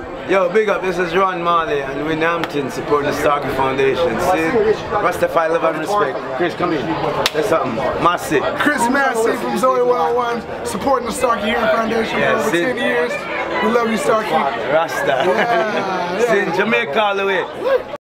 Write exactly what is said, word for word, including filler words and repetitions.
Yo, big up, this is Rohan Marley and we're in Hampton supporting the Starkey Foundation. See, Rastafari love and respect. Chris, come in. There's something. Massey. Chris Massey from Zoey one oh one, supporting the Starkey Hearing Foundation Yeah, for over see. ten years. We love you, Starkey. Rasta. Yeah, yeah. See, Jamaica all the way.